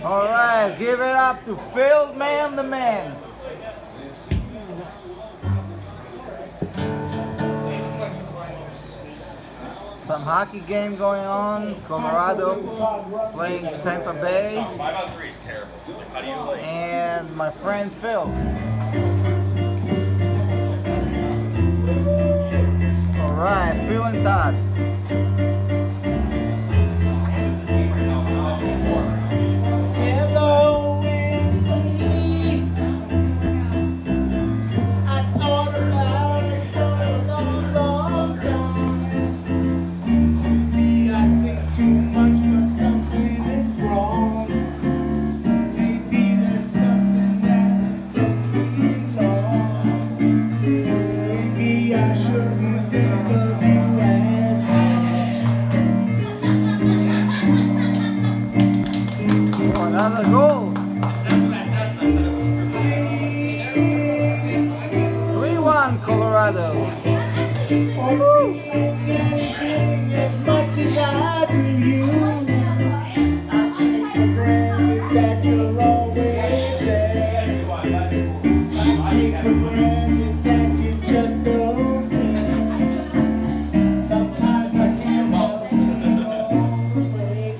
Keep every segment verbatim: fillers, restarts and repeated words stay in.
All right, give it up to Phil Man the Man. Some hockey game going on. Colorado playing Tampa Bay. Five out of three is terrible. Like, how do you like? And my friend Phil. All right, Phil and Todd. Hello, it's me. I thought about us for a long, long time. Maybe I think too much, but something is wrong. Maybe there's something that just belongs. Maybe I shouldn't think of you as Another goal. three one Colorado. or seeing anything as much as I do you. I take for granted that you're always there. I take for granted that you just don't care. Sometimes I can't help feeling all the way.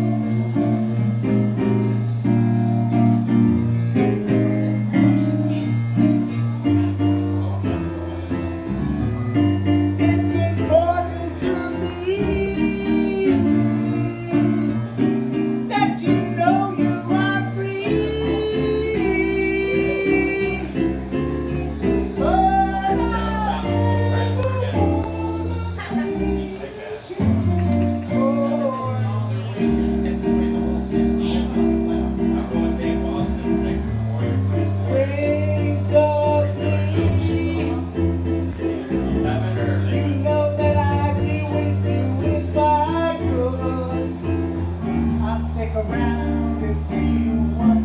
It's important to me that you know you are free. But I think of me. You know that I'd be with you if I could. I'll stick around and see you one